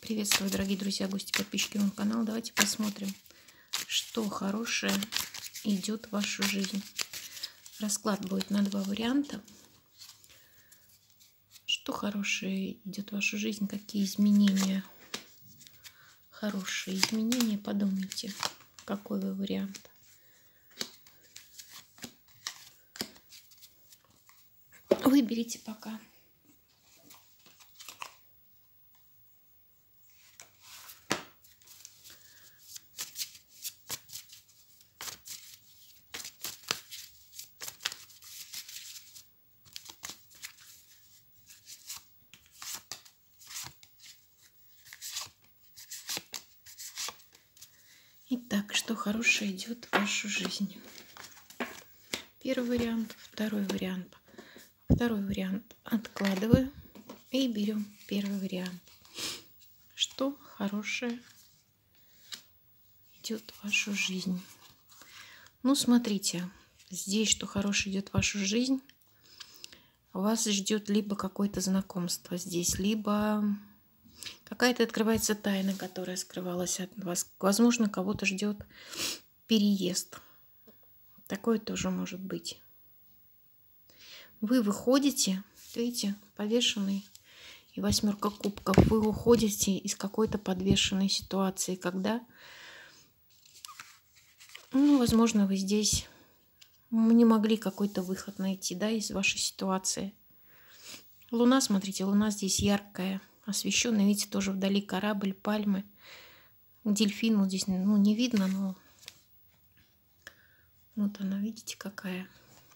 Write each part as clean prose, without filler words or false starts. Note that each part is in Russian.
Приветствую, дорогие друзья, гости, подписчики моего канала. Давайте посмотрим, что хорошее идет в вашу жизнь. Расклад будет на два варианта. Что хорошее идет в вашу жизнь, какие изменения, хорошие изменения. Подумайте, какой вы вариант. Выберите пока. Итак, что хорошее идет в вашу жизнь? Первый вариант, второй вариант. Второй вариант откладываю и берем первый вариант. Что хорошее идет в вашу жизнь? Ну, смотрите, здесь что хорошее идет в вашу жизнь. Вас ждет либо какое-то знакомство здесь, либо какая-то открывается тайна, которая скрывалась от вас. Возможно, кого-то ждет переезд. Такое тоже может быть. Вы выходите, видите, повешенный и восьмерка кубков. Вы уходите из какой-то подвешенной ситуации, когда, возможно, вы здесь не могли какой-то выход найти, да, из вашей ситуации. Луна, смотрите, луна здесь яркая, освещенная, видите, тоже вдали корабль, пальмы, дельфин вот здесь, не видно, но вот она, видите, какая.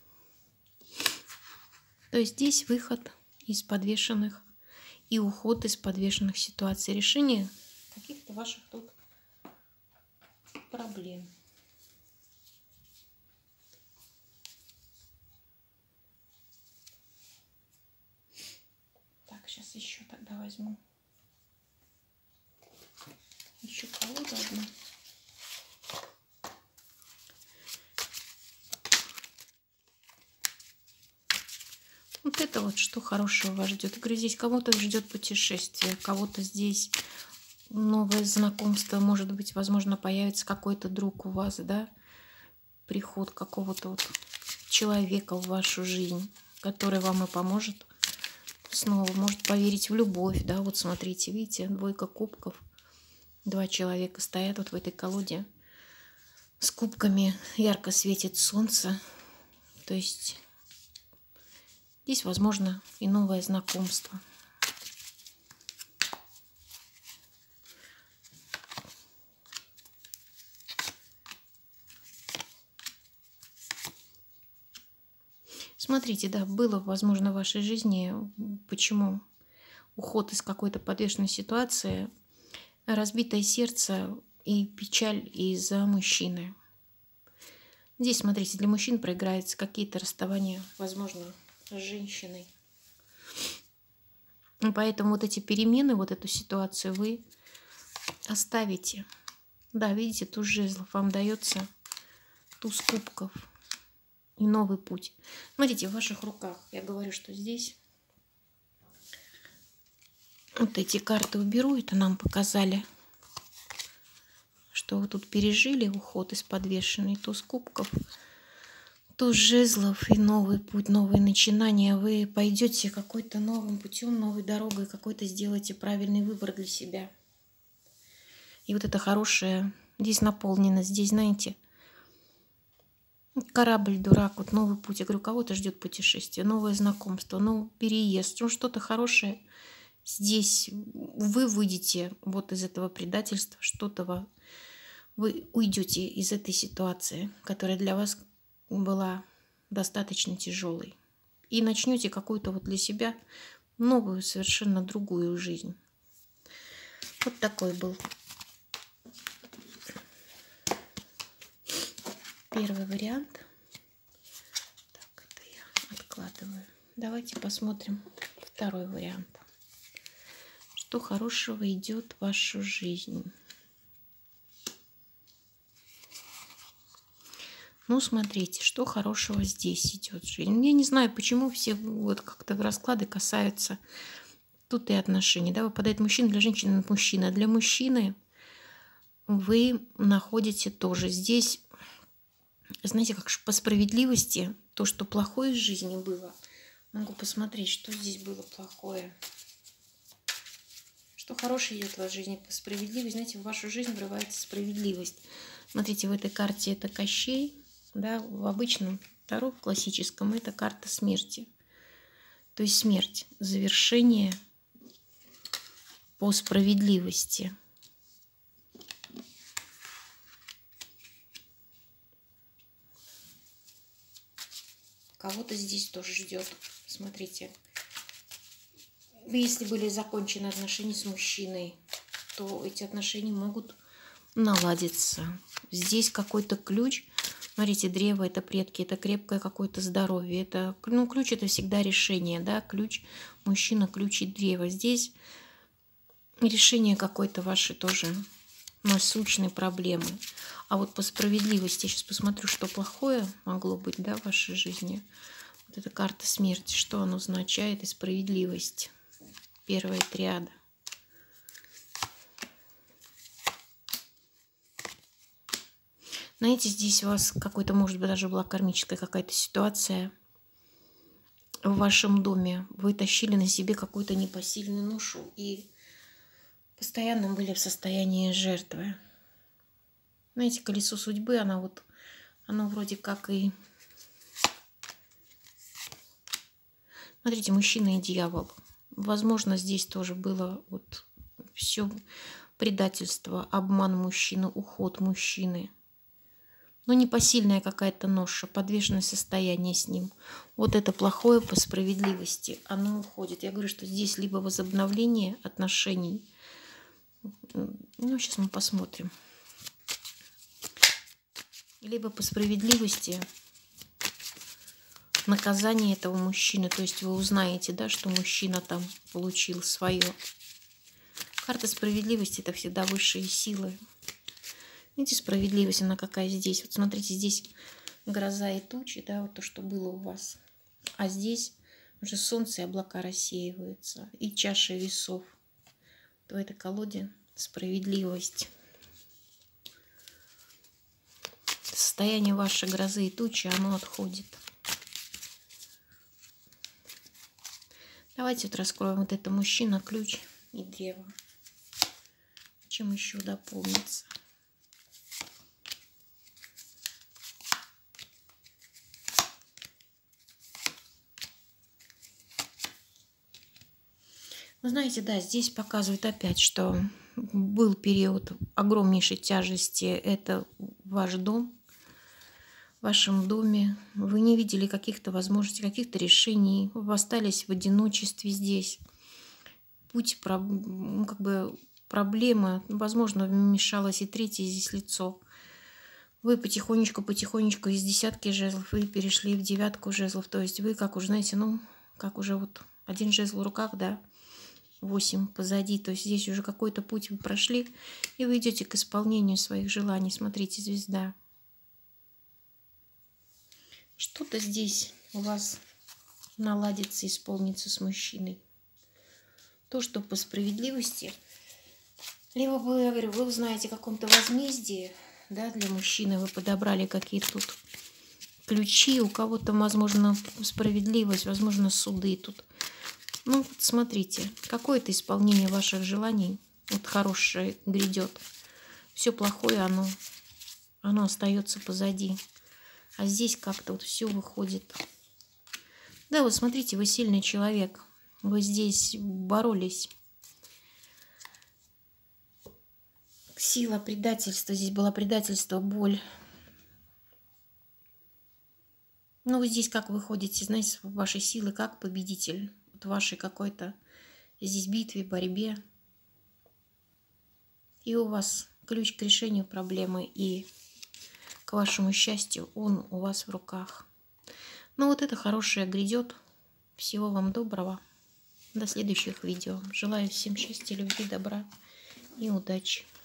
То есть здесь выход из подвешенных и уход из подвешенных ситуаций, решение каких-то ваших тут проблем. Так, сейчас еще тогда возьму еще колоду одну. Вот это вот что хорошего вас ждет. Я говорю, здесь кого-то ждет путешествие, кого-то здесь новое знакомство, может быть, возможно, появится какой-то друг у вас, да, приход какого-то вот человека в вашу жизнь, который вам и поможет снова, может поверить в любовь, да, вот смотрите, видите, двойка кубков, два человека стоят вот в этой колоде с кубками, ярко светит солнце, то есть здесь, возможно, и новое знакомство. Смотрите, да, было, возможно, в вашей жизни, почему уход из какой-то подвешенной ситуации, разбитое сердце и печаль из-за мужчины. Здесь, смотрите, для мужчин проиграются какие-то расставания, возможно, с женщиной. Поэтому вот эти перемены, вот эту ситуацию вы оставите. Да, видите, туз жезлов вам дается, туз кубков и новый путь. Смотрите, в ваших руках, я говорю, что здесь вот эти карты уберу, это нам показали, что вы тут пережили уход из подвешенной, туз кубков, туз жезлов и новый путь, новые начинания. Вы пойдете какой-то новым путем, новой дорогой, какой-то сделаете правильный выбор для себя. И вот это хорошее здесь наполнено, здесь, знаете, корабль, дурак, вот новый путь. Я говорю, кого-то ждет путешествие, новое знакомство, новый переезд, что-то хорошее. Здесь вы выйдете вот из этого предательства, что-то вы уйдете из этой ситуации, которая для вас была достаточно тяжелой. И начнете какую-то вот для себя новую, совершенно другую жизнь. Вот такой был первый вариант. Так, это я откладываю. Давайте посмотрим второй вариант. Что хорошего идет в вашу жизнь? Ну, смотрите, что хорошего здесь идет в жизнь. Я не знаю, почему все вот как-то расклады касаются Тут и отношения, да, выпадает мужчина, для женщины мужчина. Для мужчины вы находите тоже здесь, знаете, как по справедливости, то, что плохое в жизни было. Могу посмотреть, что здесь было плохое. Что хорошее идет в вашей жизни по справедливости. Знаете, в вашу жизнь врывается справедливость. Смотрите, в этой карте это Кощей, да, в обычном Таро, в классическом, это карта смерти. То есть смерть, завершение по справедливости. Кого-то здесь тоже ждет. Смотрите. Если были закончены отношения с мужчиной, то эти отношения могут наладиться. Здесь какой-то ключ. Смотрите, древо – это предки, это крепкое какое-то здоровье. Это, ну, ключ – это всегда решение, да, ключ мужчина, ключ и древо. Здесь решение какой-то вашей тоже насущной проблемы. А вот по справедливости, я сейчас посмотрю, что плохое могло быть, да, в вашей жизни. Вот эта карта смерти, что она означает, и справедливость. Первая триада. Знаете, здесь у вас какой-то, может быть, даже была кармическая какая-то ситуация в вашем доме. Вы тащили на себе какую-то непосильную ношу и постоянно были в состоянии жертвы. Знаете, колесо судьбы, оно вроде как и... Смотрите, мужчина и дьявол. Возможно, здесь тоже было вот все предательство, обман мужчины, уход мужчины. Но непосильная какая-то ноша, подвешенное состояние с ним. Вот это плохое по справедливости, оно уходит. Я говорю, что здесь либо возобновление отношений. Ну, сейчас мы посмотрим. Либо по справедливости наказание этого мужчины. То есть вы узнаете, да, что мужчина там получил свое. Карта справедливости – это всегда высшие силы. Видите, справедливость, она какая здесь. Вот смотрите, здесь гроза и тучи, да, вот то, что было у вас. А здесь уже солнце и облака рассеиваются. И чаша весов. В этой колоде справедливость. Состояние вашей грозы и тучи, оно отходит. Давайте вот раскроем вот это мужчина, ключ и древо. Чем еще дополнится? Вы знаете, да, здесь показывает опять, что был период огромнейшей тяжести. Это ваш дом. В вашем доме вы не видели каких-то возможностей, каких-то решений. Вы остались в одиночестве здесь. Путь, ну, как бы проблема, возможно, вмешалось и третье здесь лицо. Вы потихонечку из десятки жезлов вы перешли в девятку жезлов. То есть вы, как уже, знаете, ну, как уже вот один жезл в руках, да, 8 позади. То есть здесь уже какой-то путь вы прошли, и вы идете к исполнению своих желаний. Смотрите, звезда. Что-то здесь у вас наладится, исполнится с мужчиной. То, что по справедливости, либо вы, я говорю, вы узнаете о каком-то возмездии, да, для мужчины, вы подобрали какие-то тут ключи, у кого-то, возможно, справедливость, возможно, суды тут. Ну, вот смотрите, какое-то исполнение ваших желаний, вот хорошее грядет. Все плохое, оно остается позади. А здесь как-то вот все выходит. Да, вот смотрите, вы сильный человек. Вы здесь боролись. Сила предательства. Здесь было предательство, боль. Ну, вы здесь как выходите, знаете, вашей силы, как победитель. Вот вашей какой-то здесь битве, борьбе. И у вас ключ к решению проблемы и к вашему счастью, он у вас в руках. Ну вот это хорошее грядет. Всего вам доброго. До следующих видео. Желаю всем счастья, любви, добра и удачи.